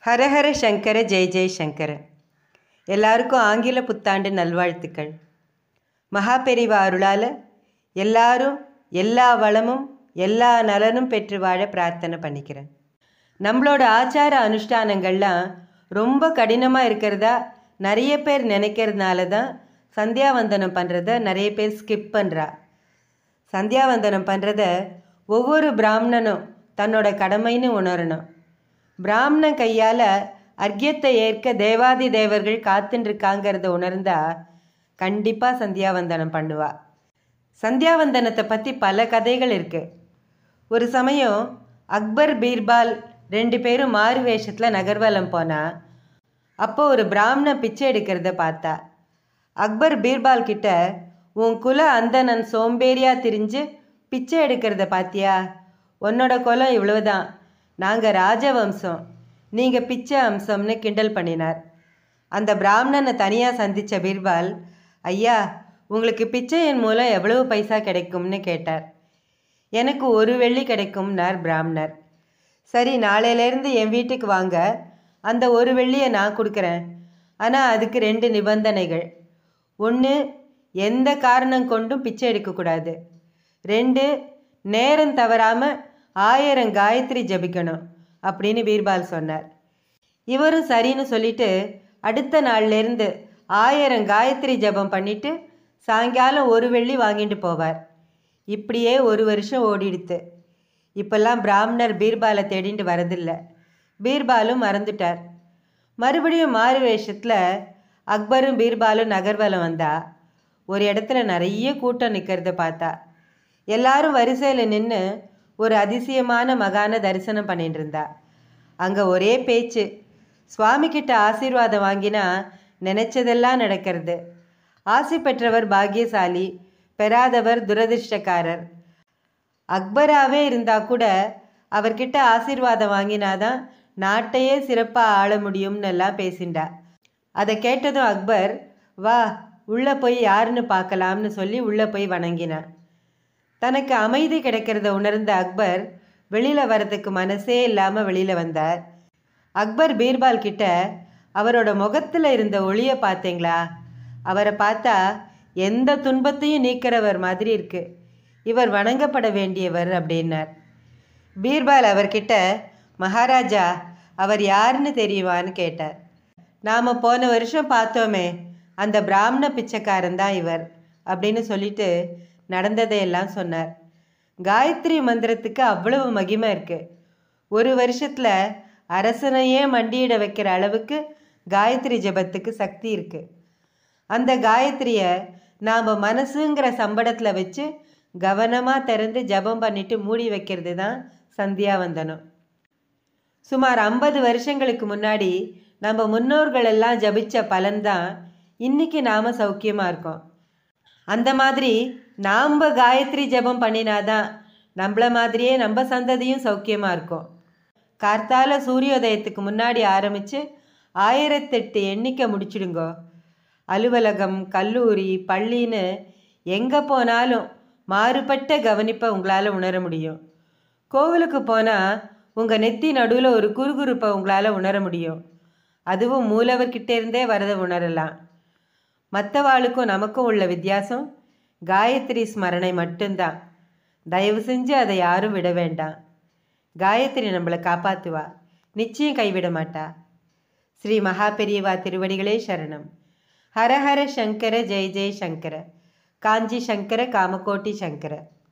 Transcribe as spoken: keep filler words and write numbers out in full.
ஹரஹர சங்கர ஜெய் ஜெய் சங்கர. எல்லாருக்கும் ஆங்கில புத்தாண்டு நல்வாழ்த்துக்கள். மகாபெரிவா அருளால் எல்லாரும் எல்லா வளமும் எல்லா நலனும் பெற்று வாழ பிரார்த்தனை பண்ணிக்கிறேன். நம்மளோட ஆச்சார அனுஷ்டானங்கள்லாம் ரொம்ப கடினமாக இருக்கிறதா நிறைய பேர் நினைக்கிறதுனால தான் சந்தியாவந்தனம் பண்ணுறத நிறைய பேர் ஸ்கிப் பண்ணுறா. சந்தியாவந்தனம் பண்ணுறத ஒவ்வொரு பிராமணனும் தன்னோட கடமைன்னு உணரணும். பிராமணன் கையால் அர்க்கியத்தை ஏற்க தேவாதி தேவர்கள் காத்துருக்காங்கிறத உணர்ந்தா கண்டிப்பாக சந்தியாவந்தனம் பண்ணுவா. சந்தியாவந்தனத்தை பற்றி பல கதைகள் இருக்குது. ஒரு சமயம் அக்பர் பீர்பால் ரெண்டு பேரும் மாறு வேஷத்தில் நகர்வலம் போனா. அப்போ ஒரு பிராமணன் பிச்சை எடுக்கிறத பார்த்தா. அக்பர் பீர்பால் கிட்ட, உன் குல அந்தணன் சோம்பேறியாக திரிஞ்சு பிச்சை எடுக்கிறத பார்த்தியா? உன்னோட குலம் இவ்வளவுதான், நாங்கள் ராஜவம்சம், நீங்கள் பிச்சை அம்சம்னு கிண்டல் பண்ணினார். அந்த பிராமணனை தனியாக சந்தித்த பீர்பால், ஐயா உங்களுக்கு பிச்சையின் மூலம் எவ்வளவு பைசா கிடைக்கும்னு கேட்டார். எனக்கு ஒரு வெள்ளி கிடைக்கும்னார் பிராமணர். சரி, நாளையிலேருந்து என் வீட்டுக்கு வாங்க, அந்த ஒரு வெள்ளியை நான் கொடுக்குறேன். ஆனால் அதுக்கு ரெண்டு நிபந்தனைகள். ஒன்று, எந்த காரணம் கொண்டும் பிச்சை எடுக்கக்கூடாது. ரெண்டு, நேரம் தவறாமல் ஆயிரம் காயத்ரி ஜபிக்கணும் அப்படின்னு பீர்பால் சொன்னார். இவரும் சரின்னு சொல்லிட்டு அடுத்த நாள்லேருந்து ஆயிரம் காயத்ரி ஜபம் பண்ணிவிட்டு சாயங்காலம் ஒரு வெள்ளி வாங்கிட்டு போவார். இப்படியே ஒரு வருஷம் ஓடிடுத்து. இப்பெல்லாம் பிராமணர் பீர்பாலை தேடிட்டு வரதில்லை. பீர்பாலும் மறந்துட்டார். மறுபடியும் மாறு வேஷத்தில் அக்பரும் பீர்பாலும் நகர்வலம் வந்தா. ஒரு இடத்துல நிறைய கூட்டம் நிற்கிறத பார்த்தா. எல்லாரும் வரிசையில் நின்று ஒரு அதிசயமான மகான தரிசனம் பண்ணிட்டு இருந்தா. அங்கே ஒரே பேச்சு. சுவாமி கிட்ட ஆசீர்வாதம் வாங்கினா நினைச்சதெல்லாம் நடக்கிறது. ஆசி பெற்றவர் பாக்கியசாலி, பெறாதவர் துரதிர்ஷ்டக்காரர். அக்பராகவே இருந்தால் கூட அவர்கிட்ட ஆசீர்வாதம் வாங்கினாதான் நாட்டையே சிறப்பாக ஆள முடியும்னு எல்லாம் பேசிண்டா. அதை கேட்டதும் அக்பர், வா உள்ளே போய் யாருன்னு பார்க்கலாம்னு சொல்லி உள்ளே போய் வணங்கினான். தனக்கு அமைதி கிடைக்கிறத உணர்ந்த அக்பர் வெளியில் வரதுக்கு மனசே இல்லாமல் வெளியில் வந்தார். அக்பர் பீர்பால் கிட்ட, அவரோட முகத்தில் இருந்த ஒளியை பார்த்தீங்களா? அவரை பார்த்தா எந்த துன்பத்தையும் நீக்கிறவர் மாதிரி இருக்கு. இவர் வணங்கப்பட வேண்டியவர் அப்படின்னார். பீர்பால் அவர்கிட்ட, மகாராஜா அவர் யாருன்னு தெரியுமான்னு கேட்டார். நாம் போன வருஷம் பார்த்தோமே, அந்த பிராமண பிச்சைக்காரன் தான் இவர் அப்படின்னு சொல்லிட்டு நடந்ததையெல்லாம் சொன்னார். காயத்ரி மந்திரத்துக்கு அவ்வளவு மகிமை இருக்குது. ஒரு வருஷத்தில் அரசனையே மண்டியிட வைக்கிற அளவுக்கு காயத்ரி ஜபத்துக்கு சக்தி இருக்குது. அந்த காயத்ரியை நாம் மனசுங்கிற சம்படத்தில் வச்சு கவனமாக திறந்து ஜபம் பண்ணிட்டு மூடி வைக்கிறது தான் சந்தியாவந்தனம். சுமார் ஐம்பது வருஷங்களுக்கு முன்னாடி நம்ம முன்னோர்கள் எல்லாம் ஜபித்த பலன்தான் இன்றைக்கி நாம் சௌக்கியமாக இருக்கோம். அந்த மாதிரி நாம் காயத்ரி ஜபம் பண்ணினாதான் நம்மள மாதிரியே நம்ம சந்ததியும் சௌக்கியமாக இருக்கும். கார்த்தால சூரியோதயத்துக்கு முன்னாடி ஆரம்பித்து ஆயிரத்தெட்டு எண்ணிக்கை முடிச்சிடுங்கோ. அலுவலகம், கல்லூரி, பள்ளின்னு எங்கே போனாலும் மாறுபட்ட கவனிப்பை உங்களால் உணர முடியும். கோவிலுக்கு போனால் உங்கள் நெத்தி நடுவில் ஒரு குறுகுறுப்பை உங்களால் உணர முடியும். அதுவும் மூலவர்கிட்ட இருந்தே வரதை உணரலாம். மற்றவாளுக்கும் நமக்கும் உள்ள வித்தியாசம் காயத்ரி ஸ்மரணை மட்டும்தான். தயவு செஞ்சு அதை யாரும் விட வேண்டாம். காயத்ரி நம்மளை காப்பாற்றுவா, நிச்சயம் கைவிட மாட்டா. ஸ்ரீ மகாபெரியவா திருவடிகளே சரணம். ஹரஹர சங்கர ஜெய் ஜெய் சங்கர. காஞ்சி சங்கர காமகோட்டி சங்கர.